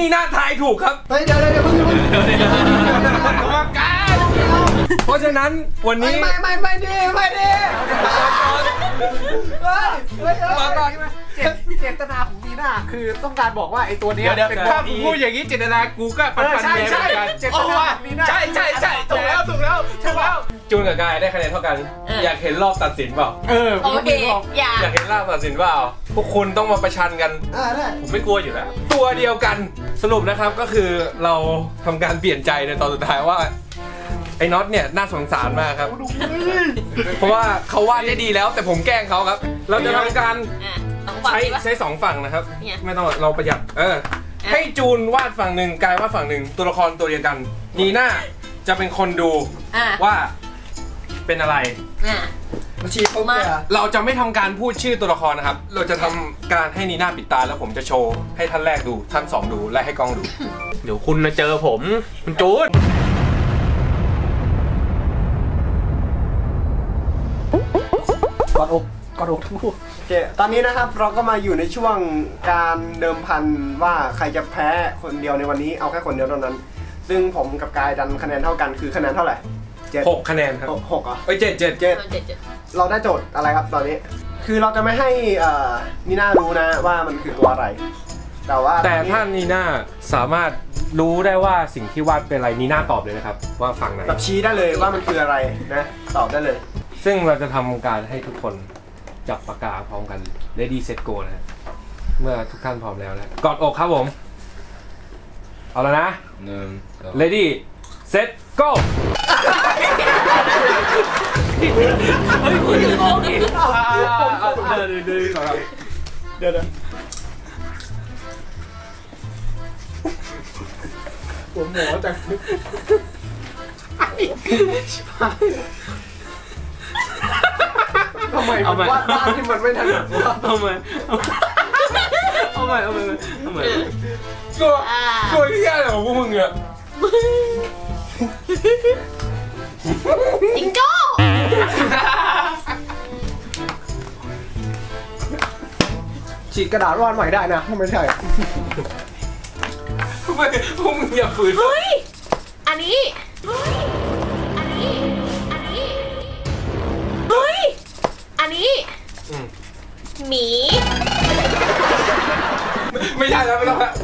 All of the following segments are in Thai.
น่าทายถูกครับเฮ้ยเดี๋ยวเพิ่งกรรมการเพราะฉะนั้นวันนี้ไม่ดีมาก่อนเจตนาของนีน่าคือต้องการบอกว่าไอ้ตัวนี้เป็นถ้าพูดอย่างนี้เจตนากูก็ปันใช่เจตนานีน่าใช่ถูกแล้วจูนกับกายได้คะแนนเท่ากันอยากเห็นรอบตัดสินเปล่าโอเคอยากเห็นรอบตัดสินเปล่าพวกคุณต้องมาประชันกันผมไม่กลัวอยู่แล้วตัวเดียวกันสรุปนะครับก็คือเราทำการเปลี่ยนใจในตอนสุดท้ายว่าไอ้น็อตเนี่ยน่าสงสารมากครับเพราะว่าเขาวาดได้ดีแล้วแต่ผมแกล้งเขาครับเราจะทำการใช้2ฝั่งนะครับไม่ต้องเราประหยัดให้จูนวาดฝั่งหนึ่งกายวาดฝั่งหนึ่งตัวละครตัวเดียวกันนีน่าจะเป็นคนดูว่าเป็นอะไรเราจะไม่ทำการพูดชื่อตัวละครนะครับเราจะทำการให้นีน่าปิดตาแล้วผมจะโชว์ให้ท่านแรกดูท่าน2ดูและให้กล้องดูเดี๋ยวคุณมาเจอผมคุณจูนกอดอกทั้งคู่โอเคตอนนี้นะครับเราก็มาอยู่ในช่วงการเดิมพันว่าใครจะแพ้คนเดียวในวันนี้เอาแค่คนเดียวเท่านั้นซึ่งผมกับกายดันคะแนนเท่ากันคือคะแนนเท่าไหร่ 6 คะแนนครับ 6อ่ะ 7 เราได้โจทย์อะไรครับตอนนี้คือเราจะไม่ให้นีน่ารู้นะว่ามันคือตัวอะไรแต่ถ้านีน่าสามารถรู้ได้ว่าสิ่งที่วาดเป็นอะไรนีน่าตอบเลยนะครับว่าฝั่งไหนแบบชี้ได้เลยว่ามันคืออะไรนะตอบได้เลยซึ่งเราจะทำการให้ทุกคนจับปากกาพร้อมกัน Ready Set Go นะเมื่อทุกท่านพร้อมแล้วกอดอกครับผมเอาแล้วนะReady Set Go เฮ้ยคุณจะโกงอีกเดี๋ยวผมหมอจากทำไมวาดบ้านที่มันไม่ถนัดวะทำไมตัวที่ยากของพวกมึงอะจิงโจ้ฉีกกระดาษวาดใหม่ได้นะไม่ใช่ไม่พวกมึงอย่าฝืนเฮ้ยอันนี้เฮ้ยอันนี้หมีไม่ใช่แล้วไม่ต้องละ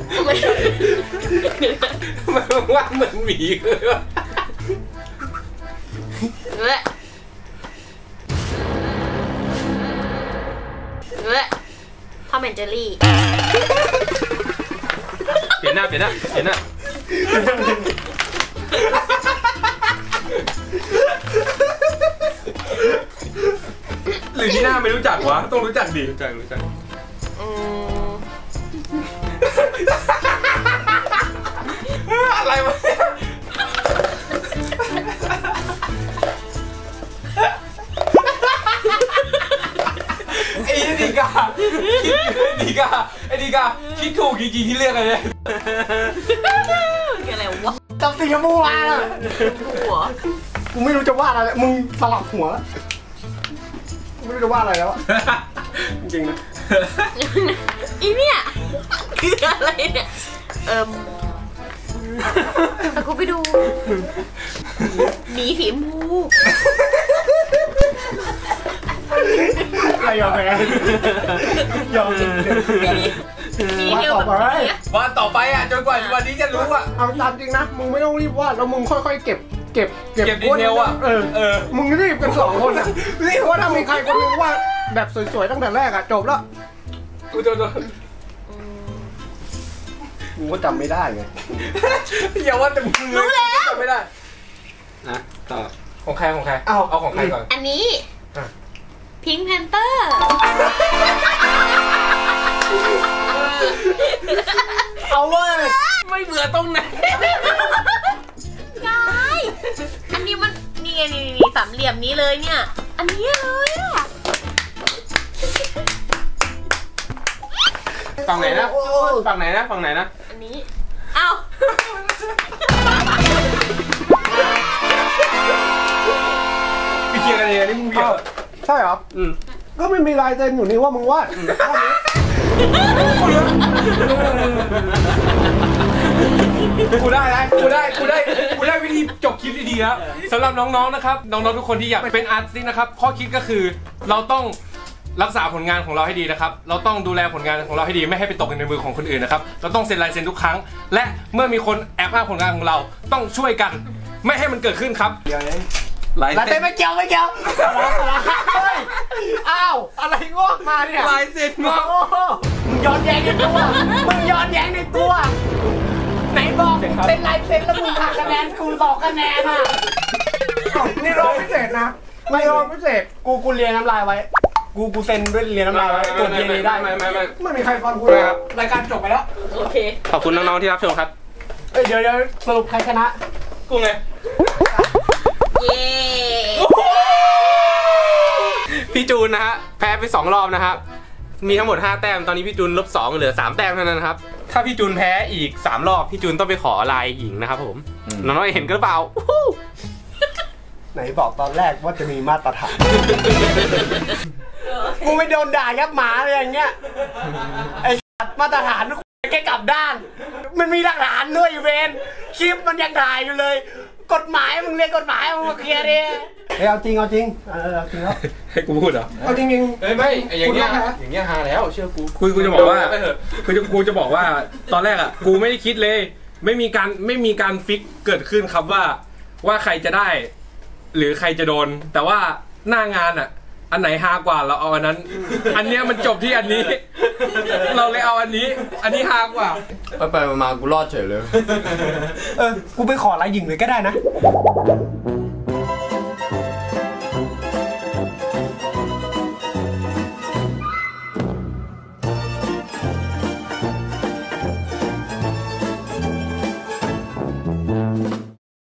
มันว่าเหมือนหมีเลยทอมแอนด์เจอรี่เปลี่ยนหน้าหรือที่หน้าไม่รู้จักวะต้องรู้จักดิรู้จักอะไรวะไอ้ดีกาคิดถูกจริงๆที่เรียกอะไรเนี่ยอะไรวะจำสีชมพูมาแล้วหัวกูไม่รู้จะวาดอะไรมึงสลับหัวไม่รู้จะวาดอะไรแล้วจริงๆนะอีเนี่ยคืออะไรเนี่ยกูไปดูหมีสีชมพูอะไรอย่างเงี้ยยอมวาดต่อไปอ่ะจนกว่าวันนี้จะรู้อ่ะเอาตามจริงนะมึงไม่ต้องรีบวาดแล้วมึงค่อยๆเก็บดีเทลอ่ะมึงรีบกัน2 คนนะรีบว่าถ้ามีใครคนนึงวาดแบบสวยๆตั้งแต่แรกอ่ะจบแล้วกูจะมึงก็จำไม่ได้ไงอย่าว่าแต่มึงรู้แล้วจำไม่ได้นะต่อของใครเอาของใครก่อนอันนี้พิงค์แพนเตอร์เอาเว้ยไม่เบื่อตรงไหนกายอันนี้มันนี่ไงนี่สามเหลี่ยมนี้เลยเนี่ยอันนี้เลยอ่ะฝั่งไหนนะอันนี้เอ้าพี่เชียร์กันเองนี่มึงเยอะใช่เหรอก็ไม่มีลายเซ็นอยู่นี่ว่ามึงวาดกูได้วิธีจบคลิปดีๆแล้วสำหรับน้องๆนะครับน้องๆทุกคนที่อยากเป็นอาร์ติสต์นะครับข้อคิดก็คือเราต้องรักษาผลงานของเราให้ดีนะครับเราต้องดูแลผลงานของเราให้ดีไม่ให้ไปตกในมือของคนอื่นนะครับเราต้องเซ็นลายเซ็นทุกครั้งและเมื่อมีคนแอบอ้างผลงานของเราต้องช่วยกันไม่ให้มันเกิดขึ้นครับเดี๋ยวนี้ลายเต้นไม่เกี่ยวเฮ้ยอ้าวอะไรงอกมาเนี่ยลายเซ็นงอกโอ้โหมึงย้อนแย้งในตัวมึงย้อนแย้งในตัวไหนบอกเป็นลายเซ็นแล้วมึงหักคะแนนกู2คะแนนอ่ะนี่รอบพิเศษนะไม่รอบพิเศษกูเรียนน้ำลายไว้กูเซ็นด้วยเรียนน้ำลายไว้ตัวเรียนนี้ได้ไม่มีใครฟังกูเลยครับรายการจบไปแล้วโอเคขอบคุณน้องๆที่รับชมครับเดี๋ยวสรุปใครชนะกูไงเย้พี่จูนนะฮะแพ้ไป2รอบนะครับมีทั้งหมด5แต้มตอนนี้พี่จูนลบ2เหลือ3แต้มเท่านั้นครับถ้าพี่จูนแพ้อีก3รอบพี่จูนต้องไปขอลายหญิงนะครับผมน้องๆเห็นกันหรือเปล่าไหนบอกตอนแรกว่าจะมีมาตรฐานกูไม่โดนด่ายับหมาเลยอย่างเงี้ยไอ้มาตรฐานแค่กลับด้านมันมีหลักฐานด้วยเวนคลิปมันยังถ่ายอยู่เลยกฎหมายมึงเรียนกฎหมายมึงมาเคลียร์ดิเอาจริงเอาจริงแล้วให้กูพูดเหรอเอาจริงไม่อย่างเงี้ยฮาแล้วเชื่อกูจะบอกว่ากูจะบอกว่าตอนแรกอ่ะกูไม่ได้คิดเลยไม่มีการฟิกเกิดขึ้นครับว่าใครจะได้หรือใครจะโดนแต่ว่าหน้างานอ่ะอันไหนฮากว่าเราเอาอันนั้นอันเนี้ยมันจบที่อันนี้เราเลยเอาอันนี้ฮากว่าไปมากูรอดเฉยเลยกูไปขอลายหญิงเลยก็ได้นะ